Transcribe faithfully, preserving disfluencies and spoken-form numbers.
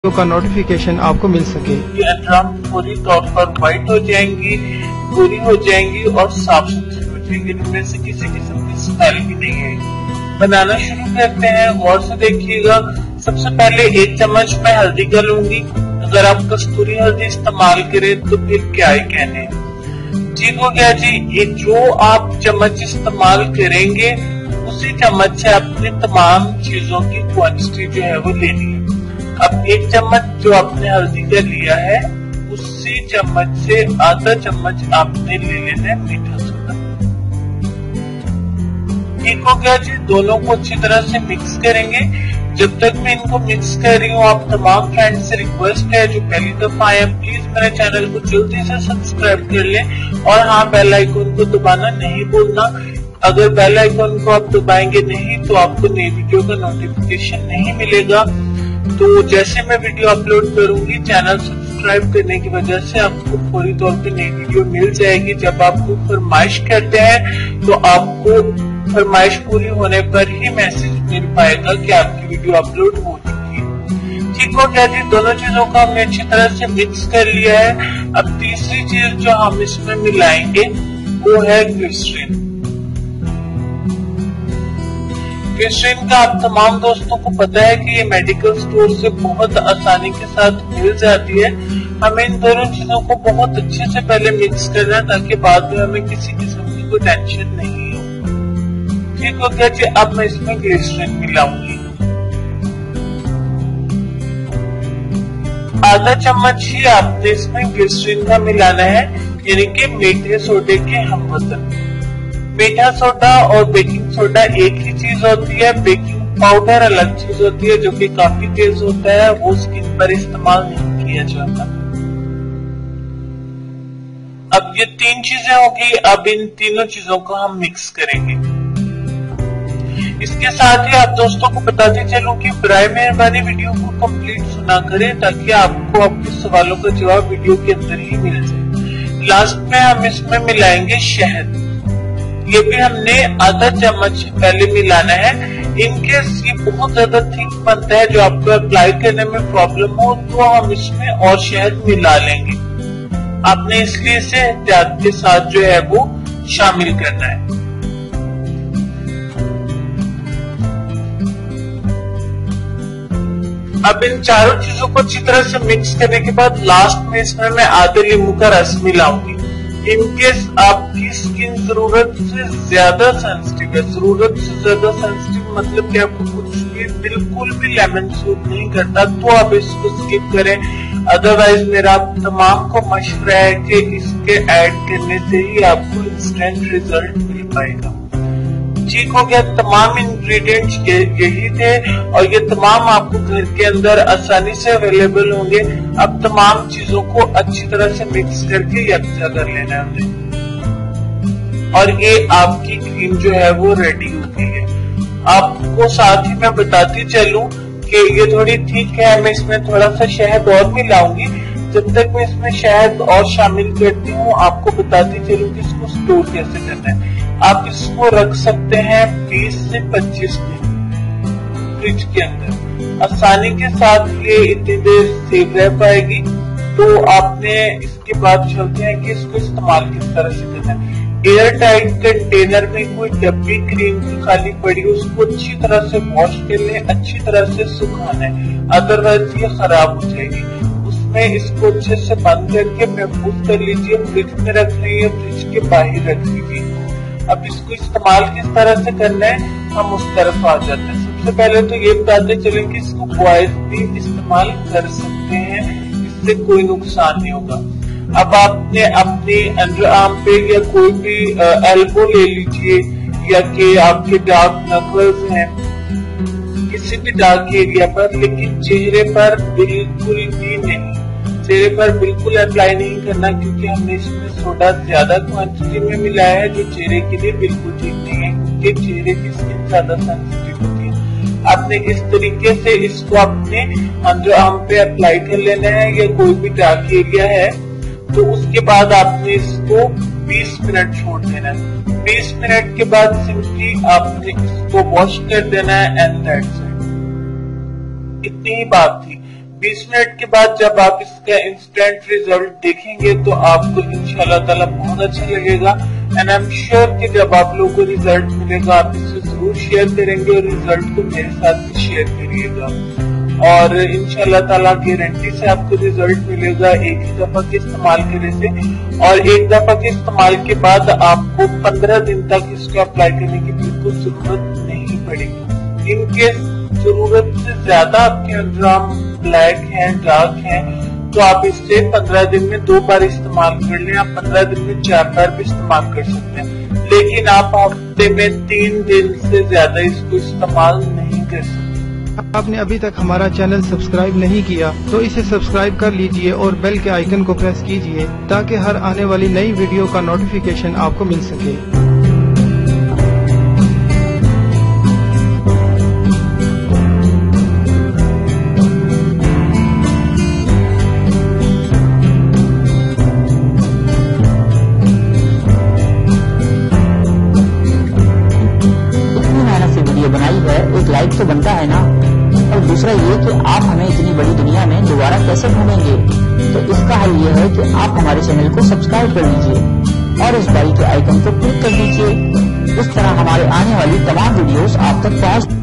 का नोटिफिकेशन आपको मिल सके। ये अंडरआर्म पूरी तौर पर व्हाइट हो जाएंगी, पूरी हो जाएंगी और साफ सुथरी हो जाएंगी, इनमें से किसी किस्म की स्मेल भी नहीं आएगी। बनाना शुरू करते हैं, गौर से देखिएगा। सबसे पहले एक चम्मच में हल्दी का लूंगी। अगर आप कस्तूरी हल्दी इस्तेमाल करें तो फिर क्या ही कहने। ठीक हो गया जी। ये जो आप चम्मच इस्तेमाल करेंगे उसी चम्मच से अपनी तमाम चीजों की क्वांटिटी जो है वो लेनी है। अब एक चम्मच जो आपने हल्दी का लिया है उसी चम्मच से आधा चम्मच आपने ले लेना है मीठा सोडा। ठीक हो गया जी। दोनों को अच्छी तरह से मिक्स करेंगे। जब तक मैं इनको मिक्स कर रही हूँ, आप तमाम फ्रेंड्स से रिक्वेस्ट है जो पहली दफा आए प्लीज मेरे चैनल को जल्दी से सब्सक्राइब कर लें और हाँ, बेल आइकन को दबाना नहीं भूलना। अगर बेल आइकन को आप दबाएंगे नहीं तो आपको नई वीडियो का नोटिफिकेशन नहीं मिलेगा। तो जैसे मैं वीडियो अपलोड करूंगी, चैनल सब्सक्राइब करने की वजह से आपको फौरी तौर पे नई वीडियो मिल जाएगी। जब आपको फरमाइश करते हैं तो आपको फरमाइश पूरी होने पर ही मैसेज मिल पाएगा कि आपकी वीडियो अपलोड हो चुकी है। ठीक हो गया जी। दोनों चीजों को हमने अच्छी तरह से मिक्स कर लिया है। अब तीसरी चीज जो हम इसमें मिलाएंगे वो है ग्लिसरीन। ग्लिसरीन का आप तमाम दोस्तों को पता है कि ये मेडिकल स्टोर से बहुत आसानी के साथ मिल जाती है। हमें इन दोनों चीजों को बहुत अच्छे से पहले मिक्स करना है ताकि बाद में हमें किसी किस्म की कोई टेंशन नहीं हो। ठीक हो गया जी। अब मैं इसमें ग्लिसरीन मिलाऊंगी। आधा चम्मच ही आपने इसमें ग्लिसरीन का मिलाना है, यानी कि मीठे सोडे के हमवतन। मीठा सोडा और बेकिंग सोडा एक ही चीज होती है। बेकिंग पाउडर अलग चीज होती है जो कि काफी तेज होता है, वो स्किन पर इस्तेमाल नहीं किया जाता। अब ये तीन चीजें होगी। अब इन तीनों चीजों को हम मिक्स करेंगे। इसके साथ ही आप दोस्तों को बताते चलूं कि बराए मेहरबानी वीडियो को कंप्लीट सुना करें ताकि आपको आपके सवालों का जवाब वीडियो के अंदर ही मिल जाए। लास्ट में हम इसमें मिलाएंगे शहद। ये भी हमने आधा चम्मच पहले मिलाना है। इनकेस ये बहुत ज्यादा थिक बनता है जो आपको अप्लाई करने में प्रॉब्लम हो तो हम इसमें और शहद मिला लेंगे। आपने इसलिए इसे एहतियात के साथ जो है वो शामिल करना है। अब इन चारों चीजों को अच्छी तरह से मिक्स करने के बाद लास्ट में इसमें मैं आधे नींबू का रस मिलाऊंगी। इनकेस आपकी स्किन जरूरत से ज्यादा सेंसिटिव है, जरूरत से ज्यादा सेंसिटिव मतलब कि आपको कुछ भी बिल्कुल भी लेमन सूट नहीं करता तो आप इसको स्किप करें। अदरवाइज मेरा तमाम को मशवरा है कि इसके ऐड करने से ही आपको इंस्टेंट रिजल्ट मिल पाएगा। ठीक हो गया। तमाम इंग्रेडिएंट्स यही थे और ये तमाम आपको घर के अंदर आसानी से अवेलेबल होंगे। अब तमाम चीजों को अच्छी तरह से मिक्स करके यकजा कर लेना है हमने और ये आपकी क्रीम जो है वो रेडी हो गई है। आपको साथ ही मैं बताती चलूं कि ये थोड़ी ठीक है, मैं इसमें थोड़ा सा शहद और मिलाऊंगी। जब तक मैं इसमें शहद और शामिल करती हूँ आपको बताती चलूं कि इसको स्टोर कैसे करना है। आप इसको रख सकते हैं बीस से पच्चीस दिन फ्रिज के अंदर। आसानी के साथ ये इतनी देर सेव रह पाएगी। तो आपने इसके बाद चलते हैं कि इसको इस्तेमाल किस तरह से करना है। एयर टाइट कंटेनर में कोई डब्बी क्रीम की खाली पड़ी उसको अच्छी तरह से वॉश कर ले, अच्छी तरह से सुखाना है, अदरवाइज ये खराब हो जाएगी। उसमें इसको अच्छे से बंद करके महफूज कर लीजिए। फ्रिज में रख लीजिए, फ्रिज के बाहर रख लीजिए। अब इसको इस्तेमाल किस तरह से करना है हम उस तरफ आ जाते हैं। सबसे पहले तो ये बताते चलें कि इसको बॉयज भी इस्तेमाल कर सकते हैं, इससे कोई नुकसान नहीं होगा। अब आपने अपने अंडर आर्म पे या कोई भी एल्बो ले लीजिए या कि आपके डार्क नकल्स हैं किसी भी डार्क एरिया पर, लेकिन चेहरे पर बिल्कुल भी नहीं, चेहरे पर बिल्कुल अप्लाई नहीं करना क्योंकि हमने इसमें सोडा ज्यादा क्वांटिटी में मिलाया है जो चेहरे के लिए बिल्कुल ठीक नहीं है क्योंकि चेहरे की स्किन ज्यादा सेंसिटिव होती है। आपने इस तरीके से इसको अपने अंडर आर्म पे अप्लाई कर लेना है या कोई भी डार्क एरिया है तो उसके बाद आपने इसको बीस मिनट छोड़ देना है। बीस मिनट के बाद सिंपली आपने इसको वॉश कर देना है एंड दैट्स इट। इतनी ही बात थी। बीस मिनट के बाद जब आप इसका इंस्टेंट रिजल्ट देखेंगे तो आपको इंशाल्लाह ताला बहुत अच्छा लगेगा। एंड आई एम श्योर कि जब आप लोगों को रिजल्ट मिलेगा आप इसे जरूर शेयर करेंगे और रिजल्ट को मेरे साथ भी शेयर करिएगा। और इंशाल्लाह ताला गारंटी से आपको रिजल्ट मिलेगा एक ही दफा के इस्तेमाल करने से, और एक दफा के इस्तेमाल के बाद आपको पंद्रह दिन तक इसको अप्लाई करने की बिल्कुल जरूरत नहीं पड़ेगी। इनकेस जरूरत से ज्यादा आपके अंडरआर्म ब्लैक है, डार्क है, तो आप इससे पंद्रह दिन में दो बार इस्तेमाल कर लें। आप पंद्रह दिन में चार बार भी इस्तेमाल कर सकते हैं, लेकिन आप हफ्ते में तीन दिन से ज्यादा इसको इस्तेमाल नहीं कर सकते। आपने अभी तक हमारा चैनल सब्सक्राइब नहीं किया तो इसे सब्सक्राइब कर लीजिए और बेल के आइकन को प्रेस कीजिए ताकि हर आने वाली नई वीडियो का नोटिफिकेशन आपको मिल सके। बनाई है, एक लाइक तो बनता है ना। और दूसरा ये कि आप हमें इतनी बड़ी दुनिया में दोबारा कैसे ढूंढेंगे, तो इसका हल ये है कि आप हमारे चैनल को सब्सक्राइब कर लीजिए और इस बेल के आइकन को क्लिक कर दीजिए। इस तरह हमारे आने वाली तमाम वीडियोस आप तक पहुंच